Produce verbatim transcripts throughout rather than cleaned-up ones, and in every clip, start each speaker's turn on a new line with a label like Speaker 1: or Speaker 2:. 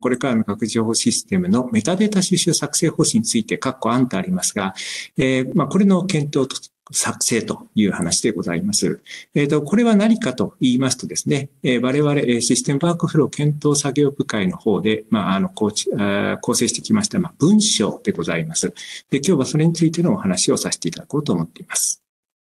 Speaker 1: これからの学術情報システムのメタデータ収集作成方針について、括弧案とありますが、えー、まあ、これの検討と作成という話でございます。えっと、これは何かと言いますとですね、えー、我々システムワークフロー検討作業部会の方で、まあ、あの、構築、あ構成してきました、まあ、文章でございます。で、今日はそれについてのお話をさせていただこうと思っています。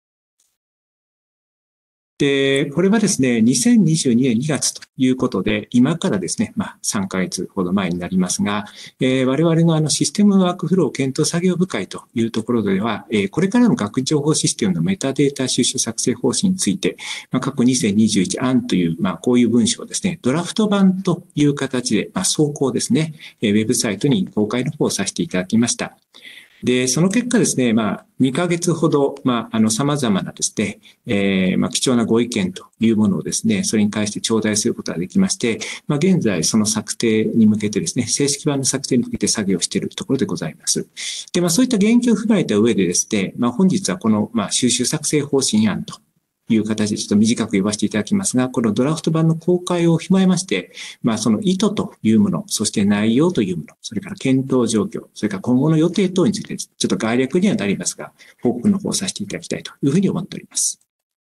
Speaker 1: で、これはですね、にせんにじゅうにねんにがつということで、今からですね、まあ、さんかげつほど前になりますが、えー、我々のあのシステムワークフロー検討作業部会というところでは、えー、これからの学情報システムのメタデータ収集作成方針について、まあ、過去にせんにじゅういち案という、まあ、こういう文章をですね、ドラフト版という形で、まあ、走行ですね、えー、ウェブサイトに公開の方をさせていただきました。で、その結果ですね、まあ、にかげつほど、まあ、あの、様々なですね、えー、まあ、貴重なご意見というものをですね、それに対して頂戴することができまして、まあ、現在、その策定に向けてですね、正式版の策定に向けて作業しているところでございます。で、まあ、そういった言及を踏まえた上でですね、まあ、本日はこの、まあ、収集作成方針案という形でちょっと短く言わせていただきますが、このドラフト版の公開を踏まえまして、まあその意図というもの、そして内容というもの、それから検討状況、それから今後の予定等について、ちょっと概略にはなりますが、報告の方をさせていただきたいというふうに思っております。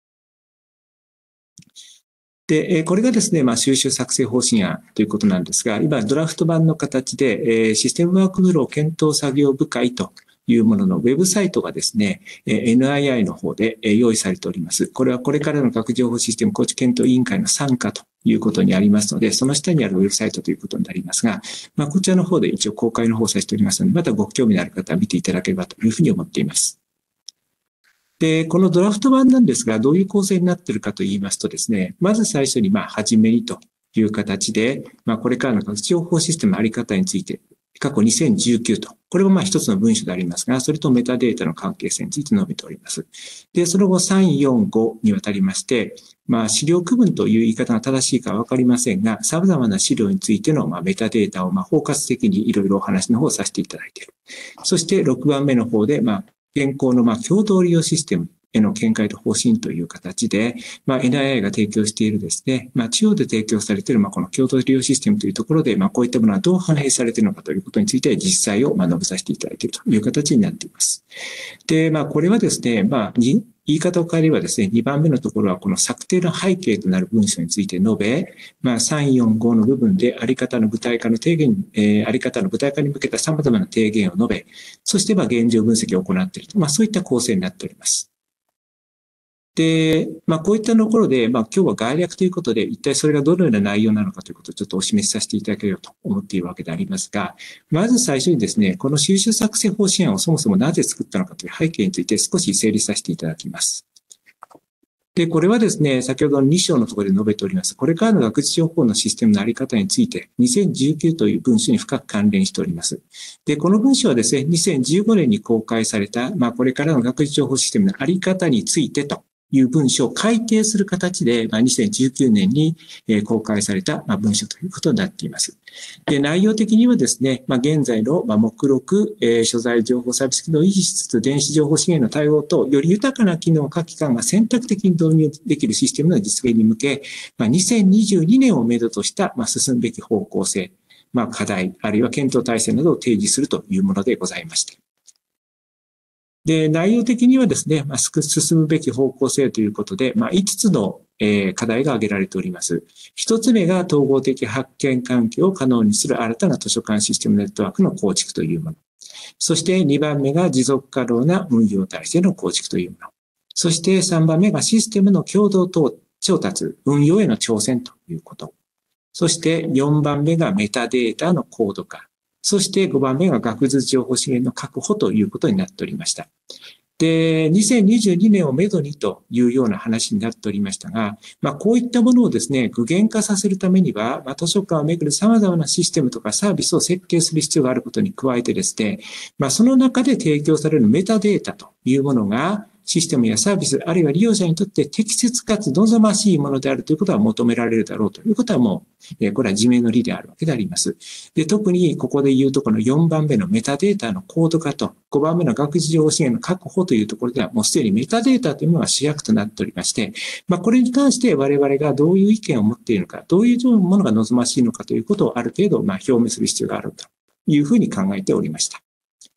Speaker 1: で、これがですね、まあ、収集作成方針案ということなんですが、今、ドラフト版の形で、システムワークフロー検討作業部会というもののウェブサイトがですね、エヌアイアイ の方で用意されております。これはこれからの学情報システム構築検討委員会の参加ということにありますので、その下にあるウェブサイトということになりますが、まあ、こちらの方で一応公開の方をさせておりますので、またご興味のある方は見ていただければというふうに思っています。で、このドラフト版なんですが、どういう構成になっているかと言いますとですね、まず最初に、まあ、はじめにという形で、まあ、これからの学情報システムのあり方について、過去にせんじゅうきゅうと、これもまあ一つの文書でありますが、それとメタデータの関係性について述べております。で、その後さん、よん、ごにわたりまして、まあ資料区分という言い方が正しいかはわかりませんが、様々な資料についてのまあメタデータをまあ包括的にいろいろお話の方をさせていただいている。そしてろくばんめの方で、まあ現行のまあ共同利用システムへの見解と方針という形で、まあ、エヌアイアイ が提供しているですね、まあ、中央で提供されている、まあ、この共同利用システムというところで、まあ、こういったものはどう反映されているのかということについて、実際をまあ述べさせていただいているという形になっています。で、まあ、これはですね、まあ、言い方を変えればですね、にばんめのところは、この策定の背景となる文書について述べ、まあ、さん、よん、ごの部分で、あり方の具体化の提言、えー、あり方の具体化に向けた様々な提言を述べ、そして、まあ、現状分析を行っていると、まあ、そういった構成になっております。で、まあ、こういったところで、まあ、今日は概略ということで、一体それがどのような内容なのかということをちょっとお示しさせていただければと思っているわけでありますが、まず最初にですね、この収集作成方針案をそもそもなぜ作ったのかという背景について少し整理させていただきます。で、これはですね、先ほどのに章のところで述べております、これからの学術情報のシステムのあり方について、にせんじゅうきゅうという文書に深く関連しております。で、この文書はですね、にせんじゅうごねんに公開された、まあ、これからの学術情報システムのあり方についてという文書を改定する形で、まあ、にせんじゅうきゅうねんに公開された文書ということになっています。で、内容的にはですね、まあ、現在の目録、えー、所在情報サービス機能を維持しつつ、電子情報資源の対応と、より豊かな機能を各機関が選択的に導入できるシステムの実現に向け、まあ、にせんにじゅうにねんをめどとした、まあ、進むべき方向性、まあ、課題、あるいは検討体制などを提示するというものでございました。で、内容的にはですね、まあ、進むべき方向性ということで、まあ、いつつの、えー、課題が挙げられております。一つ目が統合的発見環境を可能にする新たな図書館システムネットワークの構築というもの。そしてにばんめが持続可能な運用体制の構築というもの。そしてさんばんめがシステムの共同調達、運用への挑戦ということ。そしてよんばんめがメタデータの高度化。そしてごばんめが学術情報資源の確保ということになっておりました。で、にせんにじゅうにねんをめどにというような話になっておりましたが、まあこういったものをですね、具現化させるためには、まあ、図書館をめぐる様々なシステムとかサービスを設計する必要があることに加えてですね、まあその中で提供されるメタデータというものが、 システムやサービス、あるいは利用者にとって適切かつ望ましいものであるということは求められるだろうということはもう、これは自明の理であるわけであります。で、特にここで言うとこのよんばんめのメタデータの高度化とごばんめの学術情報資源の確保というところではもうすでにメタデータというものが主役となっておりまして、まあこれに関して我々がどういう意見を持っているのか、どういうものが望ましいのかということをある程度まあ表明する必要があるというふうに考えておりました。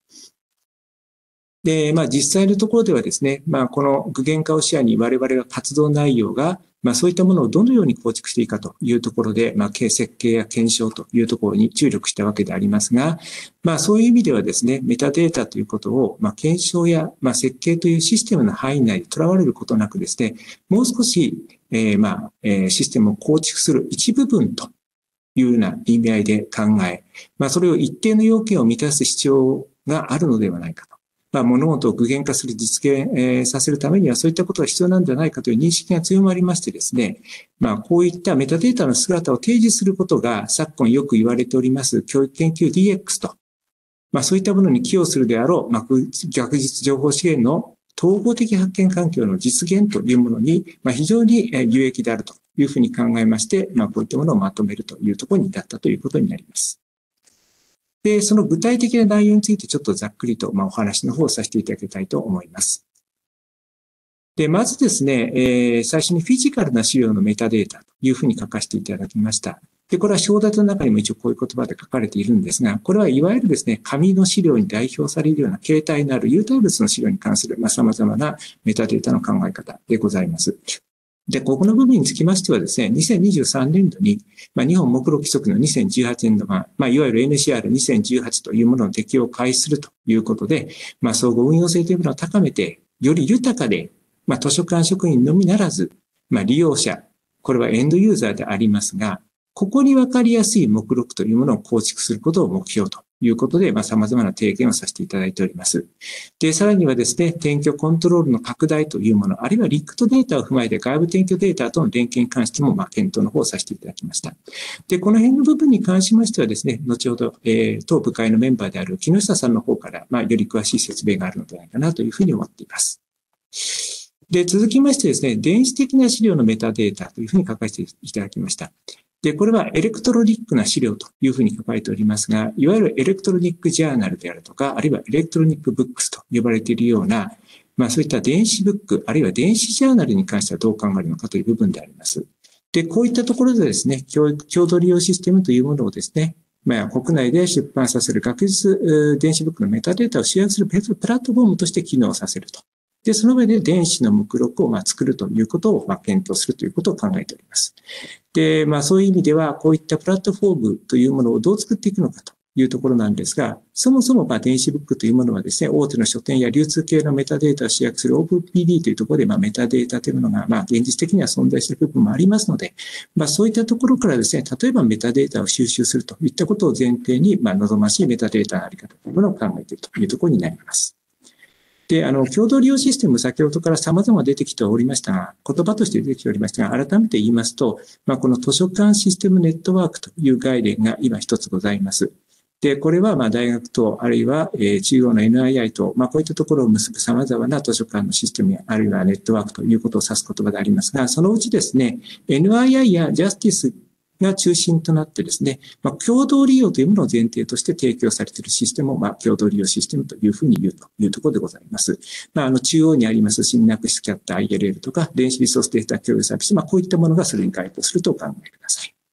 Speaker 1: で、まあ実際のところではですね、まあこの具現化を視野に我々が活動内容が、まあそういったものをどのように構築していいかというところで、まあ設計や検証というところに注力したわけでありますが、まあそういう意味ではですね、メタデータということを、まあ検証や、まあ設計というシステムの範囲内でとらわれることなくですね、もう少し、えー、まあ、えー、システムを構築する一部分というような意味合いで考え、まあそれを一定の要件を満たす必要があるのではないかと。まあ、物事を具現化する、実現、えー、させるためにはそういったことが必要なんじゃないかという認識が強まりましてですね、まあ、こういったメタデータの姿を提示することが昨今よく言われております教育研究 ディーエックス と、まあ、そういったものに寄与するであろう、まあ、学術情報資源の統合的発見環境の実現というものに、まあ、非常に有益であるというふうに考えまして、まあ、こういったものをまとめるというところに至ったということになります。で、その具体的な内容についてちょっとざっくりと、まあ、お話の方をさせていただきたいと思います。で、まずですね、えー、最初にフィジカルな資料のメタデータというふうに書かせていただきました。で、これは章立の中にも一応こういう言葉で書かれているんですが、これはいわゆるですね、紙の資料に代表されるような形態のある有体物の資料に関する、まあ、様々なメタデータの考え方でございます。で、ここの部分につきましてはですね、にせんにじゅうさんねんどに、まあ、日本目録規則のにせんじゅうはちねんど版、まあ、いわゆる エヌシーアールにせんじゅうはち というものの適用を開始するということで、まあ、総合運用性というものを高めて、より豊かで、まあ、図書館職員のみならず、まあ、利用者、これはエンドユーザーでありますが、ここに分かりやすい目録というものを構築することを目標ということで、まあ、様々な提言をさせていただいております。で、さらにはですね、転居コントロールの拡大というもの、あるいはリックトデータを踏まえて外部転居データとの連携に関しても、まあ、検討の方をさせていただきました。で、この辺の部分に関しましてはですね、後ほど、えー、当部会のメンバーである木下さんの方から、まあ、より詳しい説明があるのではないかなというふうに思っています。で、続きましてですね、電子的な資料のメタデータというふうに書かせていただきました。で、これはエレクトロニックな資料というふうに書かれておりますが、いわゆるエレクトロニックジャーナルであるとか、あるいはエレクトロニックブックスと呼ばれているような、まあそういった電子ブック、あるいは電子ジャーナルに関してはどう考えるのかという部分であります。で、こういったところでですね、教育、共同利用システムというものをですね、まあ国内で出版させる学術電子ブックのメタデータを集約するプラットフォームとして機能させると。で、その上で電子の目録をまあ作るということをまあ検討するということを考えております。で、まあそういう意味では、こういったプラットフォームというものをどう作っていくのかというところなんですが、そもそもまあ電子ブックというものはですね、大手の書店や流通系のメタデータを集約する オープンピーディー というところで、まあメタデータというものがまあ現実的には存在している部分もありますので、まあそういったところからですね、例えばメタデータを収集するといったことを前提に、まあ望ましいメタデータのあり方というものを考えているというところになります。で、あの、共同利用システム、先ほどから様々出てきておりましたが、言葉として出てきておりましたが、改めて言いますと、まあ、この図書館システムネットワークという概念が今一つございます。で、これは、まあ、大学と、あるいは、えー、中央の エヌアイアイ と、まあ、こういったところを結ぶ様々な図書館のシステムや、あるいはネットワークということを指す言葉でありますが、そのうちですね、エヌアイアイ や ジャスティスが中心となってですね、まあ、共同利用というものを前提として提供されているシステムを、まあ、共同利用システムというふうに言うというところでございます。まあ、あの、中央にありますシンナプスキャット アイエルエル とか、電子リソースデータ共有サービス、まあ、こういったものがそれに該当するとお考えください。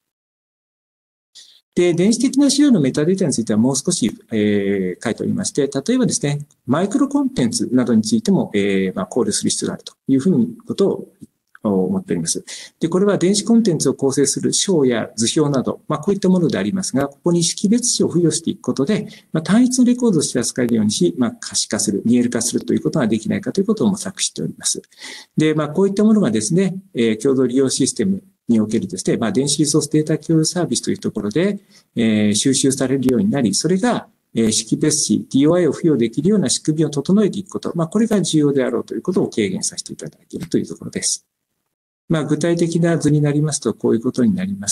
Speaker 1: で、電子的な資料のメタデータについてはもう少し、えー、書いておりまして、例えばですね、マイクロコンテンツなどについても、えー、まあ、考慮する必要があるというふうにことを思っております。で、これは電子コンテンツを構成する章や図表など、まあこういったものでありますが、ここに識別子を付与していくことで、まあ単一のレコードとして扱えるようにし、まあ可視化する、見える化するということができないかということを模索しております。で、まあこういったものがですね、えー、共同利用システムにおけるですね、まあ電子リソースデータ共有サービスというところで、えー、収集されるようになり、それがえー、識別子、ディーオーアイ を付与できるような仕組みを整えていくこと、まあこれが重要であろうということを軽減させていただいているというところです。まあ、具体的な図になりますと、こういうことになります。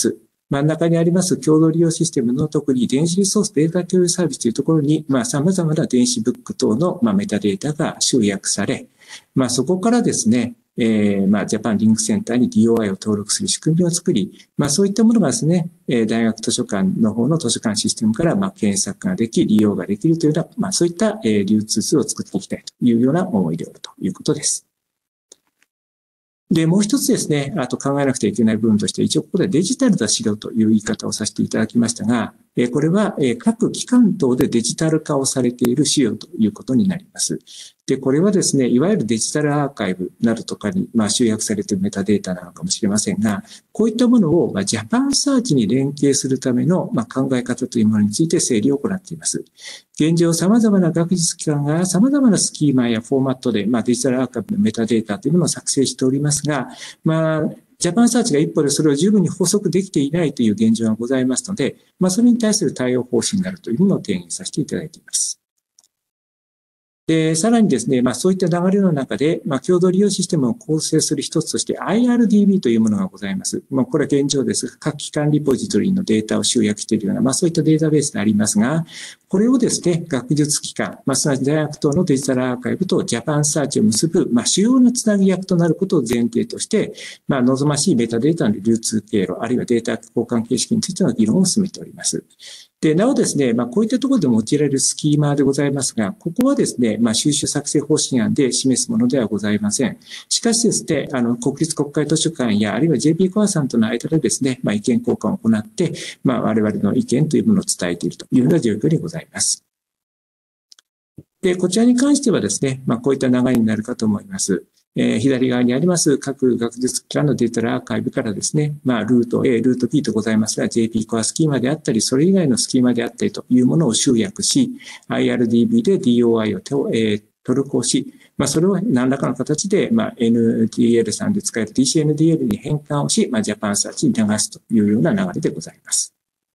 Speaker 1: 真ん中にあります共同利用システムの特に電子リソースデータ共有サービスというところに、まあ、様々な電子ブック等の、まあ、メタデータが集約され、まあ、そこからですね、えー、まあ、ジャパンリンクセンターに ディーオーアイ を登録する仕組みを作り、まあ、そういったものがですね、えー、大学図書館の方の図書館システムから、まあ、検索ができ、利用ができるというような、まあ、そういった、えー、流通数を作っていきたいというような思いであるということです。で、もう一つですね、あと考えなくてはいけない部分として、一応ここでデジタルな資料という言い方をさせていただきましたが、これは各機関等でデジタル化をされている資料ということになります。で、これはですね、いわゆるデジタルアーカイブなどとかに、まあ、集約されているメタデータなのかもしれませんが、こういったものを、まあ、ジャパンサーチに連携するための、まあ、考え方というものについて整理を行っています。現状、様々な学術機関が様々なスキーマやフォーマットで、まあ、デジタルアーカイブのメタデータというのも作成しておりますが、まあ、ジャパンサーチが一歩でそれを十分に補足できていないという現状がございますので、まあ、それに対する対応方針になるというものを提言させていただいています。で、さらにですね、まあそういった流れの中で、まあ共同利用システムを構成する一つとして アイアールディービー というものがございます。まあこれは現状です。各機関リポジトリのデータを集約しているような、まあそういったデータベースでありますが、これをですね、学術機関、まあすなわち大学等のデジタルアーカイブとジャパンサーチを結ぶ、まあ主要なつなぎ役となることを前提として、まあ望ましいメタデータの流通経路、あるいはデータ交換形式についての議論を進めております。で、なおですね、まあ、こういったところで用いられるスキーマでございますが、ここはですね、まあ、収集作成方針案で示すものではございません。しかしですね、あの、国立国会図書館や、あるいは ジェーピー コアさんとの間でですね、まあ、意見交換を行って、まあ、我々の意見というものを伝えているというような状況にございます。で、こちらに関してはですね、まあ、こういった流れになるかと思います。えー、左側にあります各学術機関のデータアーカイブからですね、まあ、ルート A、ルート B とございますが、ジェーピー コアスキーマであったり、それ以外のスキーマであったりというものを集約し、アイアールディービー で ディーオーアイ を手を、えー、トルコし、まあ、それを何らかの形で、まあ、エヌディーエル さんで使える ディーシーエヌディーエル に変換をし、まあ、ジャパンサーチに流すというような流れでございます。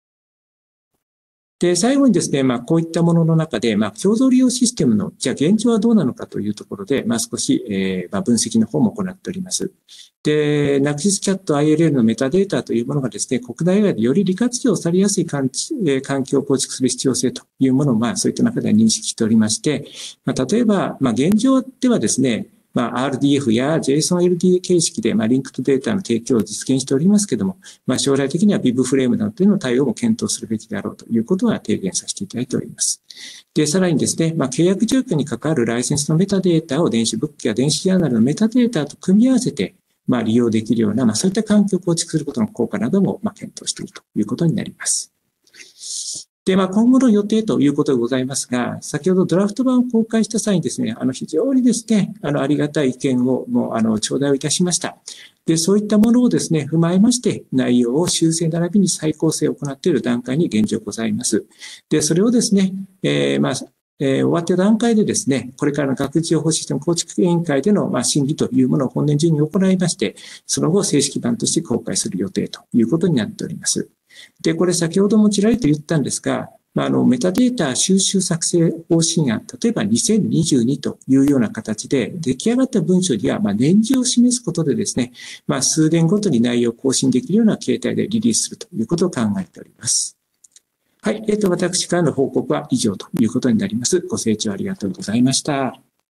Speaker 1: で、最後にですね、まあ、こういったものの中で、まあ、共同利用システムの、じゃあ現状はどうなのかというところで、まあ、少し、えー、まあ、分析の方も行っております。で、ナクシスキャット アイエルエル のメタデータというものがですね、国内外でより利活用されやすい環境を構築する必要性というものを、まあ、そういった中で認識しておりまして、まあ、例えば、まあ、現状ではですね、まあ、アールディーエフ や ジェイソンエルディー 形式で、まあ、リンクとデータの提供を実現しておりますけれども、まあ、将来的には ビブ フレームなどというの対応も検討するべきであろうということは提言させていただいております。で、さらにですね、まあ、契約状況に関わるライセンスのメタデータを電子ブックや電子ジャーナルのメタデータと組み合わせて、まあ、利用できるような、まあ、そういった環境を構築することの効果なども、まあ、検討しているということになります。で、まあ、今後の予定ということでございますが、先ほどドラフト版を公開した際にですね、あの、非常にですね、あの、ありがたい意見をもう、あの、頂戴をいたしました。で、そういったものをですね、踏まえまして、内容を修正並びに再構成を行っている段階に現状ございます。で、それをですね、えー、まあ、えー、終わった段階でですね、これからの学術情報システム構築委員会での、まあ、審議というものを本年中に行いまして、その後正式版として公開する予定ということになっております。で、これ先ほどもちらりと言ったんですが、まあ、あの、メタデータ収集作成方針案、例えばにせんにじゅうにというような形で、出来上がった文書には、まあ、年次を示すことでですね、まあ、数年ごとに内容を更新できるような形態でリリースするということを考えております。はい。えっと、私からの報告は以上ということになります。ご清聴ありがとうございました。